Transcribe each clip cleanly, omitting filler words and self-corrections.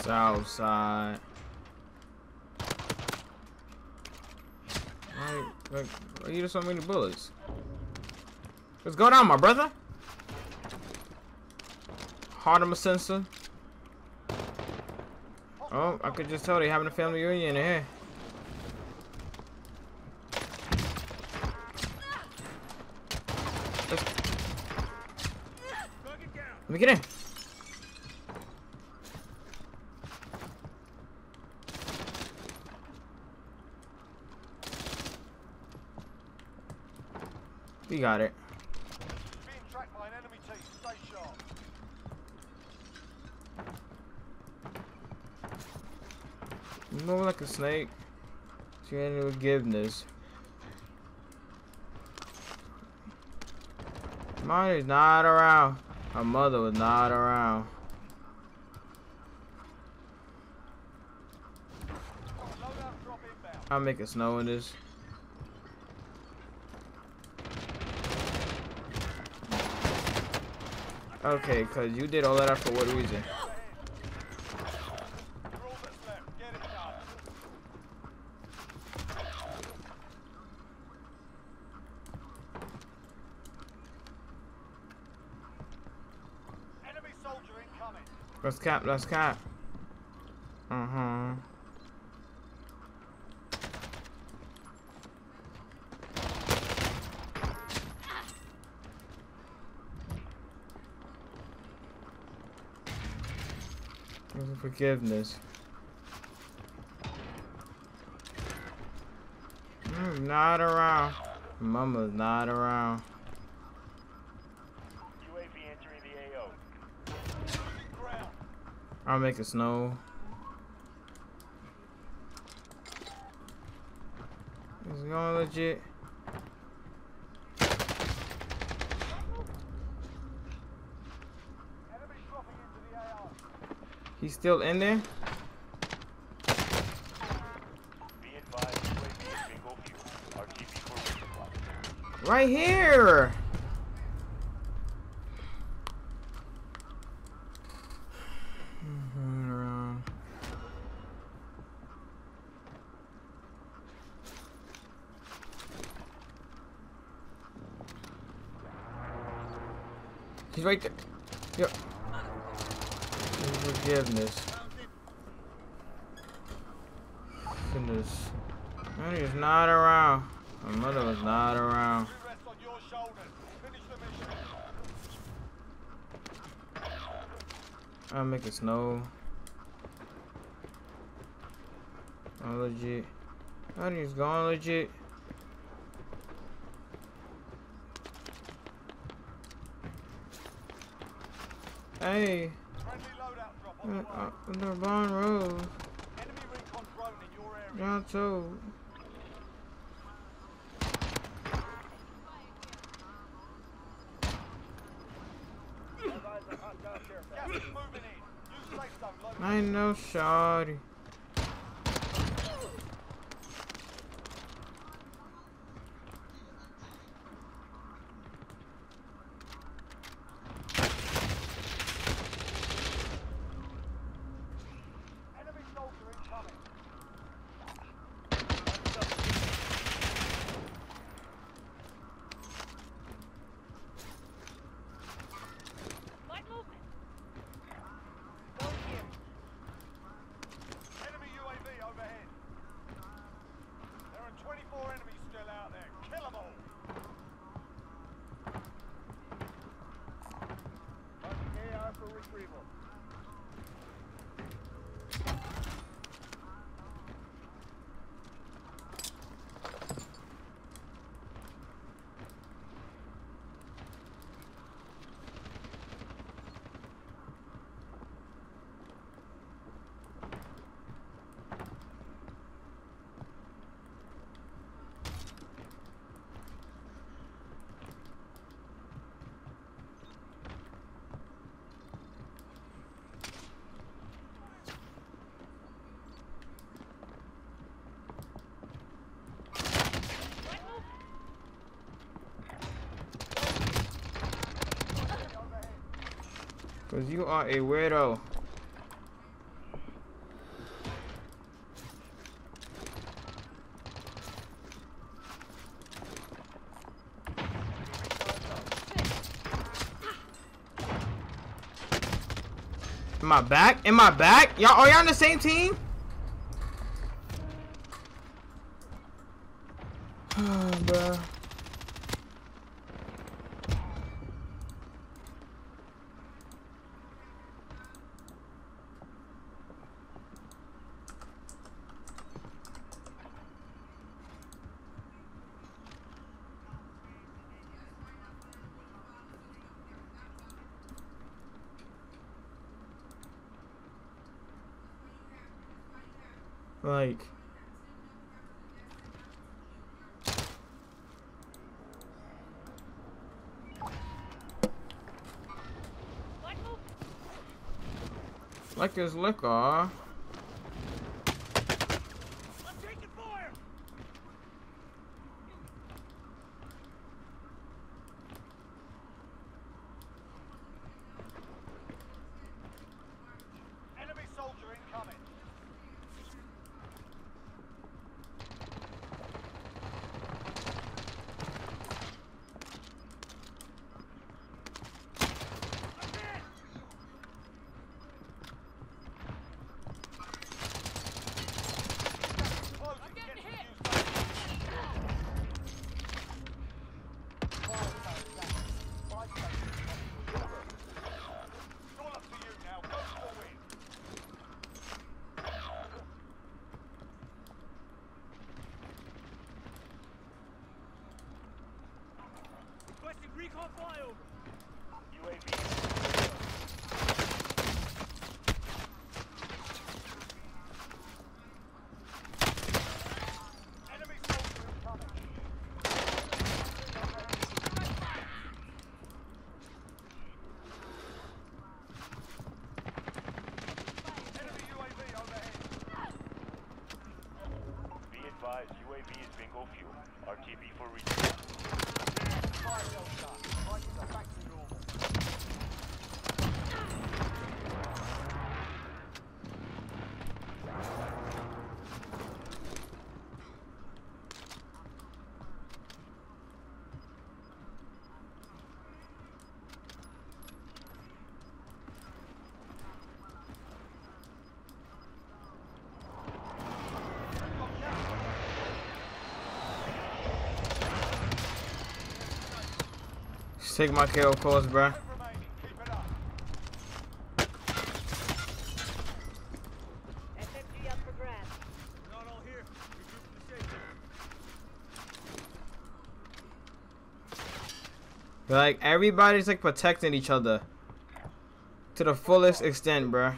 South side. Why you just so many bullets? What's going on, my brother? Heart of a sensor. Oh, I could just tell they having a family reunion in here. Let me get in. We got it. Being tracked by an enemy team. Stay sharp. You move like a snake. She ain't any forgiveness. Mine is not around. Her mother was not around. I'll make it snow in this. Okay, cause you did all that for what reason? Enemy soldier incoming. Let's cap, let's cap. Forgiveness. Not around. Mama's not around. UAV entering the AO. I'll make it snow. It's going legit. He's still in there? Right here! He's right there. Yep. Forgiveness. Goodness. Man, he's not around. My mother was not around. I'll make it snow. Oh, legit. I think he's gone legit. Hey. The Bond Road. Enemy recon drone in your area. John told. Gas is moving in. Use safe zone. I know, shawty. Cause you are a weirdo. In my back? In my back? Y'all, are y'all on the same team? Bruh. Like, his liquor. I'm taking fire. Enemy soldier incoming. Recon flyover. UAV. Enemy soldier incoming. Enemy UAV overhead. Be advised, UAV is bingo fuel. RTB for reach. Take my KO calls, bruh. SMG up for grabs. Not all here. Regroup to safety. Like, everybody's like protecting each other to the fullest extent, bruh.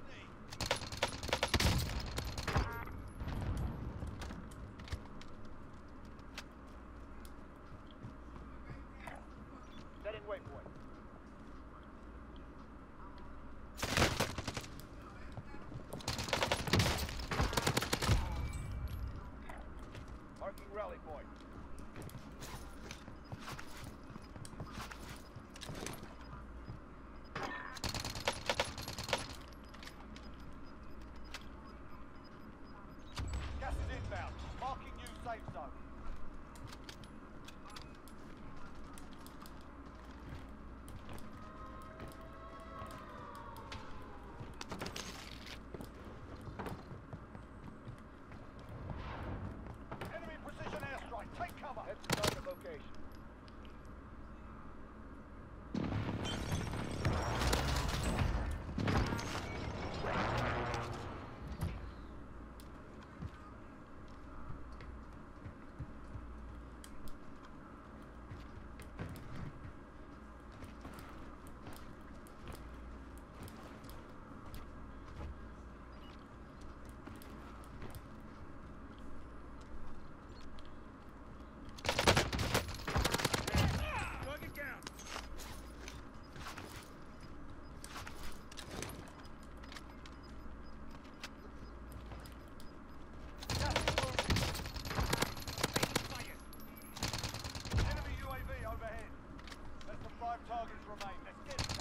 Setting waypoint. Marking rally point. Gas is inbound. Marking new safe zone. Enemy precision airstrike. Take cover. Head to target location. Target down. Enemy UAV overhead. Less than 5 targets remain. Let's get it.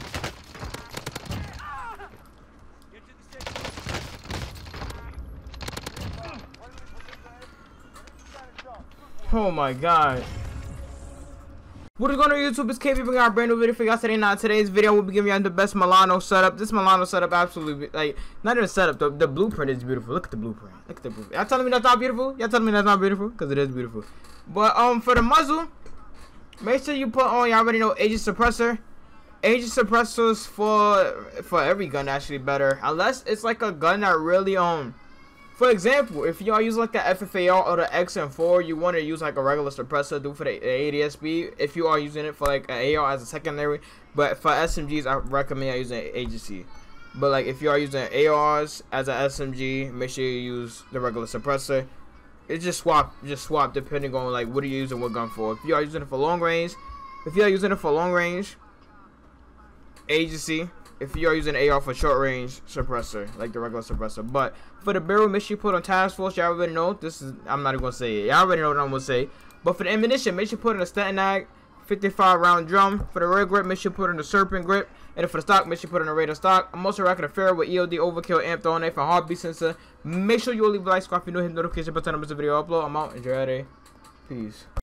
Get to the safe zone. Oh my god. What is going on YouTube? It's KB bringing out a brand new video for y'all today. Now in today's video we'll be giving you the best Milano setup. This Milano setup absolutely, like, not even setup, the blueprint is beautiful. Look at the blueprint. Look at the blueprint. Y'all telling me that's not beautiful? Y'all telling me that's not beautiful? Because it is beautiful. But for the muzzle, make sure you put on, y'all already know, Agent Suppressor. Agent Suppressors for every gun actually better. Unless it's like a gun that really for example, if y'all use like the FFAR or the XM4, you want to use like a regular suppressor, do for the ADSB. If you are using it for like an AR as a secondary, but for SMGs, I recommend using agency. But like if you are using ARs as an SMG, make sure you use the regular suppressor. It's just swap depending on like what are you using what gun for. If you are using it for long range, agency. If you are using AR for short range, suppressor, like the regular suppressor. But for the barrel, make sure you put on task force. Y'all already know this is. I'm not even gonna say it. Y'all already know what I'm gonna say. But for the ammunition, make sure you put in a Stenag 55 round drum. For the rear grip, make sure you put in the Serpent grip. And for the stock, make sure you put in a Raider stock. I'm also rocking a Ferro with EOD overkill amped on it for heartbeat sensor. Make sure you leave a like, subscribe if you know, hit the notification button on this video upload. I'm out. Enjoy your day. Peace.